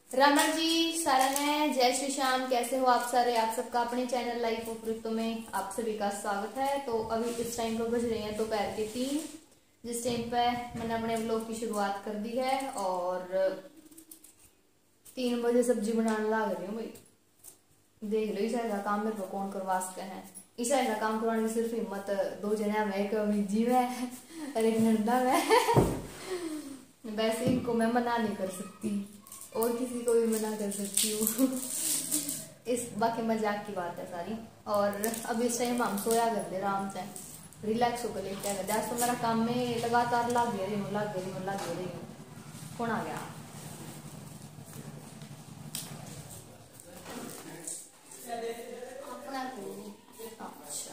रमन जी सारण है। जय श्री श्याम। कैसे हो आप सारे? आप सबका अपने चैनल लाइफ ऑफ ऋतु में आप सभी का स्वागत है। तो अभी इस टाइम पर बज रहे हैं दोपहर के 3, जिस टाइम पे मैंने अपने व्लॉग की शुरुआत कर दी है और 3 बजे सब्जी बनाने लग रही हूँ भाई। देख लो इस ऐसा काम मेरे को कौन करवा सकते हैं। इस ऐसा काम करवाने की सिर्फ हिम्मत 2 जने में, एक जी में और एक नंदा में। वैसे इनको मैं मना नहीं कर सकती और किसी को भी मना कर सकती हूँ। इस बाकी मजाक की बात है सारी। और अब इस टाइम हम सोया कर दे आराम से, रिलैक्स होकर लेटे कर दे। आज तो मेरा काम में लगातार लग रही हूँ। कौन आ गया? अच्छा।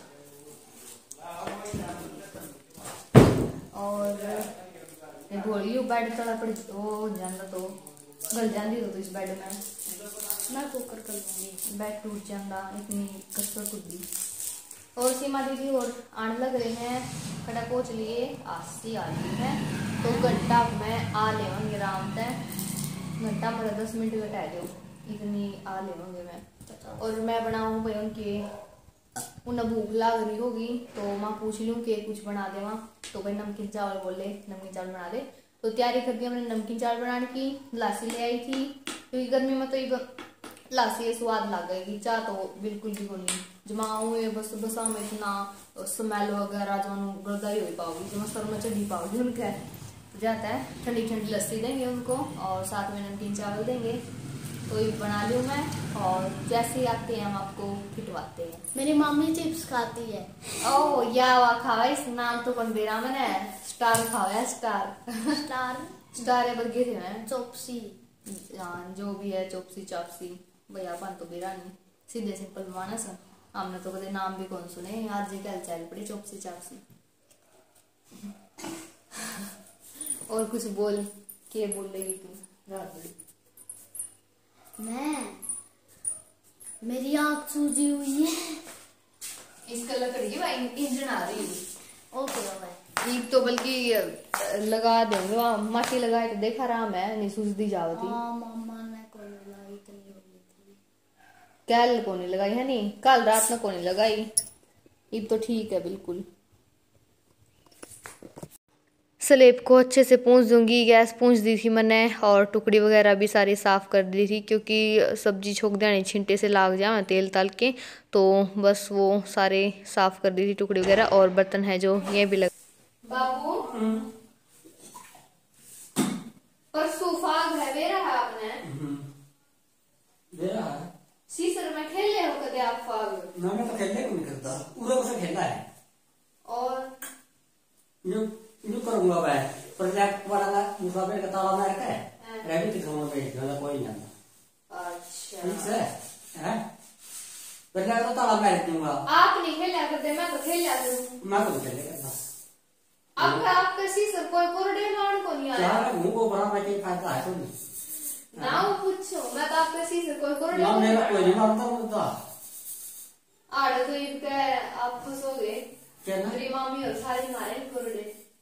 और बोलियो बेड तला पड़ तो जाना तो गल जाती तो इस बेड में मैं कुकर कर लूंगी। बेड टूट जाता इतनी कसरत होगी। और सीमा दीदी और आने लग रहे हैं, खड़ा पहुंच लिए आसी आ रही है तो घंटा में आ लेंगे आराम से। घंटा मेरा 10 मिनट घटा दो, इतनी आ लेंगे मैं। और मैं बनाऊँ भाई उनके उन्हें भूख लग रही होगी तो माँ पूछ लूँ कि कुछ बना दे वहाँ। तो भाई नमकीन चावल बोले नमकीन चावल बना दे। तो तैयारी कर दी हमने नमकीन चावल बनाने की। लासी ले आई थी क्योंकि गर्मी में तो ये लासी स्वाद लग गई। चाह तो बिल्कुल भी को नहीं जमाऊ बस बसा में इतना स्मेल वगैरह जो गलदाई हो पाओगी जो सर में चढ़ी पाओगी उनका जाता है। ठंडी ठंडी लस्सी देंगे उनको और साथ में नमकीन चावल देंगे। तो ये बना लूँ मैं और जैसे ही आते हैं हम आपको खिटवाते हैं। मेरी मम्मी चिप्स खाती है। ओह या वाह खावा इस नाम तो बन दे रहा मैंने। स्टार खावा स्टार स्टार है बर्गे थे मैं चौपसी जो भी है चौपसी चापसी भैया पान तो बेरा नहीं सीधे सिंपल मानस। हमने तो कदे नाम भी कौन सुने आज जी कल चल पड़ी चौपसी चापसी। और कुछ बोल के बोल रही तू रात बड़ी? मैं मेरी आँख सूजी हुई है। इसका लकड़ी भाई इंजन आ रही है। ओके भाई एक तो बल्कि लगा देंगे वहाँ माटी लगाए तो देखा आराम है नहीं सूझती जावती। मम्मा ने कोई लगाई इतनी हो गई थी। कल को नहीं लगाई है नहीं कल रात में को नहीं लगाई। ये तो ठीक है बिल्कुल। स्लेब को अच्छे से पूंछ दूंगी। गैस पूंछ दी थी मैंने और टुकड़ी वगैरह भी सारी साफ़ कर दी थी क्योंकि सब्जी छोक देनी छिंटे से लाग जाए तेल तल के। तो बस वो सारे साफ़ कर दी थी टुकड़ी वगैरह। और बर्तन है जो ये भी लग बाबू परसों फाग है वेरा है आपने वेरा है सीसर में खेल ले हो कदे आप फाग? ना मैं तो खेलने को नहीं करता पूरा कुछ खेलना है। और यूं करूंगा मैं प्रोजेक्ट वाला मुसाफिर का ताला मार के रवि के खाना भेज दूंगा कोई नहीं। अच्छा ठीक है प्रोजेक्ट का ताला मार दूंगा। आप नहीं खेला करते मैं तो खेल लिया करूं। मैं तो खेलने करता अब आपका सीसर कोई कोरडे मान को नहीं आया यार मुंह को बड़ा मैं के फायदा है तो नहीं ना वो पूछो मैं तो आपका सीसर कोई कोरडे ना मेरा कोई नहीं मारता मुद्दा आड़े तो इनका आप फंसोगे। क्या ना मेरी मामी और सारी मारे कोरडे।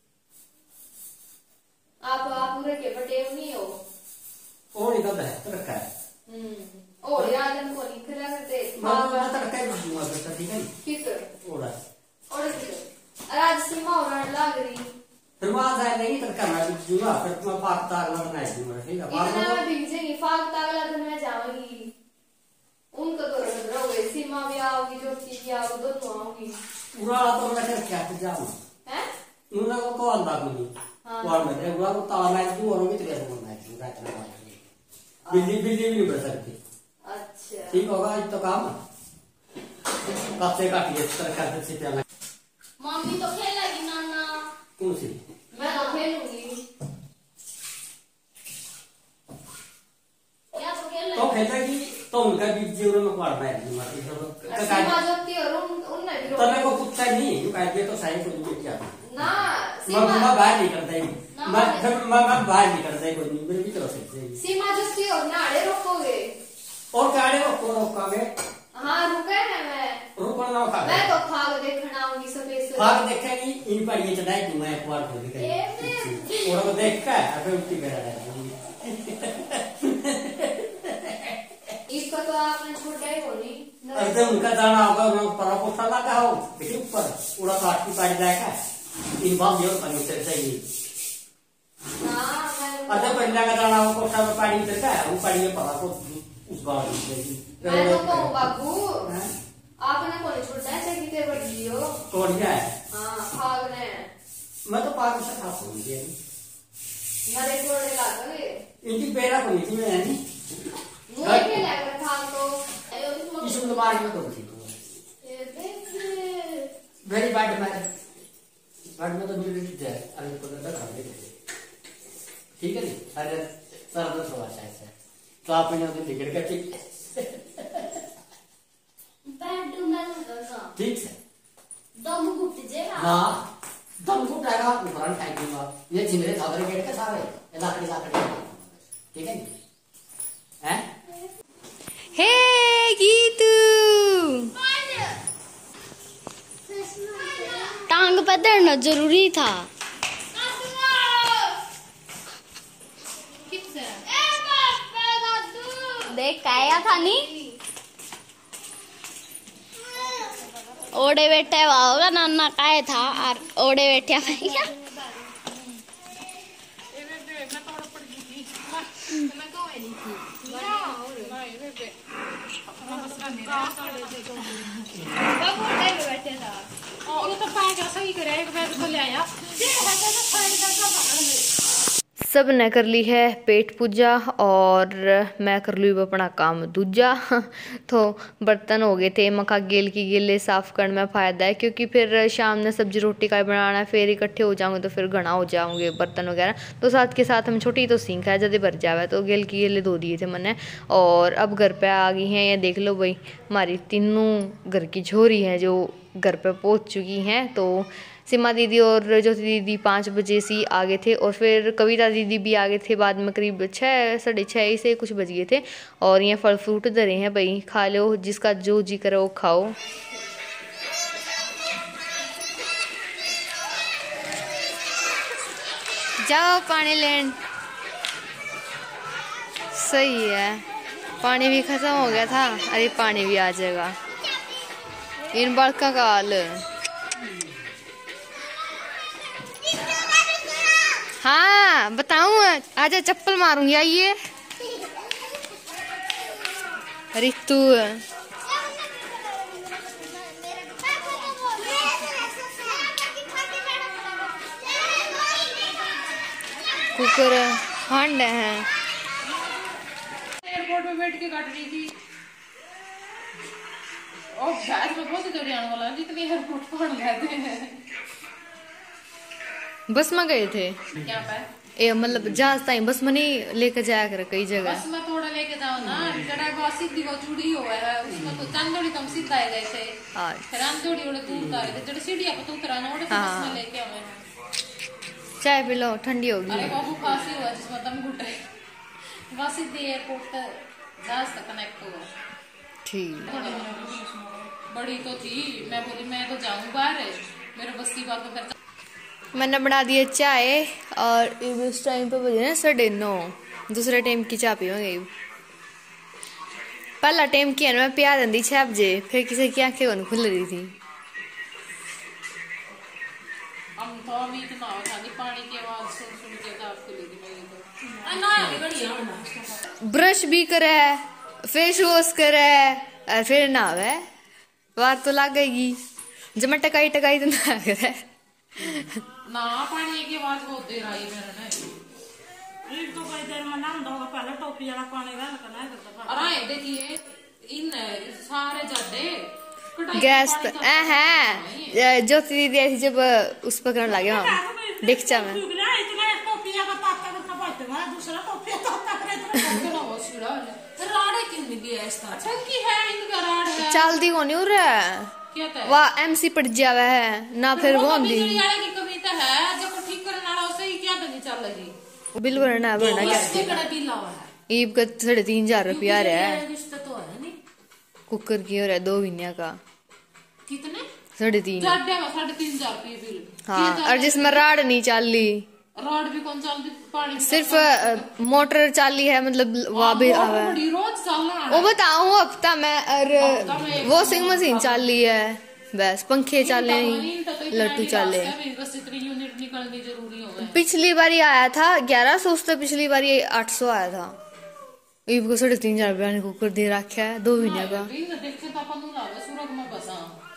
आप पूरे के पटेव नहीं हो। और इधर है तड़का है और यादन को नहीं खेला करते मैं तड़का ही दूंगा बेटा ठीक है किस और आज सीमा और लाग रही फिर वहां जाए नहीं तड़का मैं दूंगा फिर तुम्हें पाक ताग बना दूंगा ठीक है इतना मैं भिगजेंगी फाग तागला दिन मैं जाऊंगी उनको तो रहोगे। सीमा भी आओगी जो चीज आओगी दोनों आओगी पूरा तो मैं क्या जाऊँ है उन्होंने को तो अंदा को नहीं और मैं उड़ा को ताला मैं दूं और भी तो कैसे बनना है पूरा इतना बिल्ली बिल्ली भी नहीं कर सकती। अच्छा ठीक होगा ये तो काम काटे काटिए तरह से प्याला मम्मी तो खेलेगी नाना। कौन सी मैं तो खेलूंगी या तो खेलेगी तो खेलेगी तो उनका भी जीवन में पड़ रहा है सीमा जबती और उनने भी तो मैं को पूछता नहीं ये तो सही को नहीं क्या ना मैं बाहर नहीं करता ही मैं बाहर नहीं करता ही कोई नहीं मेरे भी तरफ से सीमा जबती और नाड़े रोकोगे और काड़े रोकोगे। हाँ रुके है मैं रुकना ना खा मैं तो फाग देखना आऊंगी सफेद फाग देखेगी इन पर ये चढ़ाई दूं मैं एक बार खोल के और वो देख कर फिर उल्टी करा अरे उनका दाना होगा वो पर कोठा लगा हो देखिए ऊपर पूरा काट की पाड़ी जाएगा इन बाम जो पानी उतर जाएगी अरे पहले का दाना वो कोठा में पानी उतर का वो पानी में पड़ा को उस बार जाएगी मैं तो कहूँ बाबू आपने कौन छोड़ना है चाहे कितने बड़ लियो तोड़ गया हाँ भागने मैं तो पार से खा सकूंगी नरे छोड़ने लगा ये इनकी बेरा को नहीं थी मैं नहीं मुझे क्या लग रहा था तो इसमें तो मार में तो थी वेरी बैड में तो मिल रही है अभी तो लगा खा ले ठीक है नहीं अरे सर तो थोड़ा सा तो आप इन्हें तो टिकट का ठीक बेडरूम में लगा ठीक है दम घुट जेगा हाँ दम को टाइगा ऊपर टाइग दूंगा ये जिंदरे सादर गेट के सारे ये लाकड़ी ठीक है हैं हे गीतू टांग पकड़ना जरूरी था देख आया था नी ओड़े बैठे हुआ होगा नाना काय था और ओड़े बैठे भैया सब ने कर ली है पेट पूजा और मैं कर लूँ अपना काम दूजा तो बर्तन हो गए थे मका गेल की गेले साफ करने में फ़ायदा है क्योंकि फिर शाम में सब्जी रोटी का बनाना है फिर इकट्ठे हो जाऊंगे तो फिर घना हो जाऊंगे बर्तन वगैरह तो साथ के साथ हम छोटी तो सिंक है जल्दी भर जावे तो गेल की गेले धो दिए थे मैंने और अब घर पे आ गई हैं ये देख लो भाई हमारी तीनों घर की झोरी हैं जो घर पे पहुंच चुकी हैं तो सीमा दीदी और ज्योति दीदी 5 बजे से आ गए थे और फिर कविता दीदी भी आ गए थे बाद में करीब 6 साढ़े 6 से कुछ बज गए थे और ये फल फ्रूट धरे हैं भाई खा लो जिसका जो जी करे वो खाओ। जाओ पानी लेन सही है पानी भी खत्म हो गया था अरे पानी भी आ जाएगा इन बड़का का हाल हाँ बताऊँ आजा चप्पल मारूंगी आइए रितु कुकर हांड है एयरपोर्ट में बैठ के काट रही थी और शायद मैं बहुत दूर जाने वाला जितने एयरपोर्ट पहुंच गए थे बस में गए थे क्या पे ए मतलब जहाज ताई बस में नहीं लेकर जाया कर कई जगह बस में थोड़ा लेके जाओ ना जड़ा वो सीधी वो चूड़ी हुआ है उसमें तो चांदोड़ी तुम सीधा आए गए थे आज फिर अंदोड़ी वाले दूर उतारे थे जड़ सीढ़ी आप तो उतराना वाले बस में लेके आए हैं चाय पी लो ठंडी अरे होगी बाबू खांसी हुआ जिसमें दम घुट रहे बस सीधे एयरपोर्ट तक जहाज तक कनेक्ट हुआ ठीक बड़ी तो थी मैं बोली मैं तो जाऊँ बाहर मेरे बस की बात तो मैंने बना दिए चाय और इस टाइम पे बजे ना 9:30 दूसरे टाइम की चाय पीऊंगी पहला टाइम की है मैं प्यार दी 6 बजे फिर किसी की आंखें कौन खुल रही थी हम तो अभी इतना खाली पानी की आवाज सुन के तो आपको लगी मेरी तो ना अभी बढ़िया ब्रश भी करे फेस वॉश करे और फिर नहावे बार तो लगेगी जब मैं टकाई तो ना करे ना पानी की आवाज बहुत देर आई मेरे ने एक तो कई देर में नाम होगा पहले टोपी वाला पानी डाल कर ना करता अरे देखिए इन सारे जाते गैस है ज्योति दीदी ऐसी जब उस पर करने लगे हम डिक्चा में इतना टोपी का ताता करके पड़ते हैं दूसरा टोपी ताता करे इतना बहुत सीधा है राड़े क्यों नहीं दिया इस तरह टंकी है इनका राड़ है चलती कौन नहीं हो रहा क्या था वाह एमसी पड़ जावे है ना फिर वो दी बिजली वाले की कविता है जब ठीक करने वाला उसे ही क्या नहीं चल रही बिल भरना क्या इसके कड़ा बिल आवा है ईब का 3,500 रुपया रहा है रिश्ता तो है नहीं कुकर की हो रहा है 2 महीने का कितने 3.5 3,500 रुपये बिल हाँ और जिसमें राड नहीं चली रॉड भी कौन चलती पानी सिर्फ मोटर चाली है मतलब वहाँ भी आवा है बड़ी रोज चलना वो बताऊं हफ्ता में और वॉशिंग मशीन चल रही है, बस पंखे चले लट्टू चले। बस इतनी यूनिट निकलनी जरूरी हो गए। पिछली बारी आया था 1100 से, पिछली बारी 800 आया था। ईब को 3.5 रुपया ने कुकर दे रखा है 2 महीने का। देखे तो अपन लावे सूरत में बसा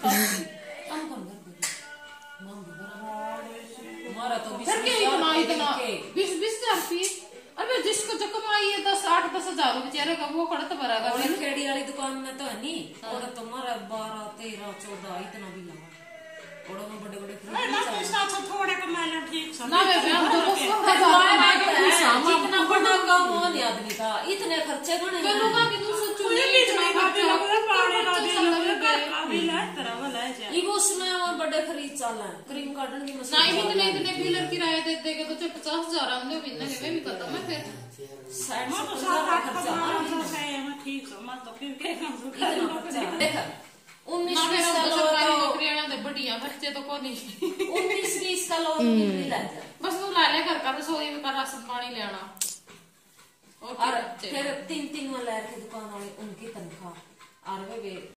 हमारा तो फिर क्या इतना 20,000 रुपये। अबे जिसको जो कमाई है 10,000 बेचारे का वो कड़त भरागा। खेड़ी वाली दुकान में तो है नहीं, और तुम्हारा 12, 13, 14 इतना भी लगा। और में बड़े बड़े थोड़े कमाए लो ठीक से ना वे हम तो इतना बड़ा काम नहीं आदमी था, इतने खर्चे कौन है लोगों की तू सोचो उसमें और बड़े खरीद चाल है क्रीम कार्टन की मशीन नहीं भी इतने पिलर किराया दे देगे तो 50,000 आमदनी भी नहीं में भी खत्म है फिर 60,000 खर्चा ठीक है मत तो फिर क्या इतना खर्चा देखा 19 सरकारी नौकरियां दे बढ़िया बच्चे तो को नहीं 19-20 का लोन मिल जाता बस वो ला ले घर का रसोई का राशन पानी लेना और फिर 3-3 वाले की दुकान वाले उनकी तनख्वाह और वे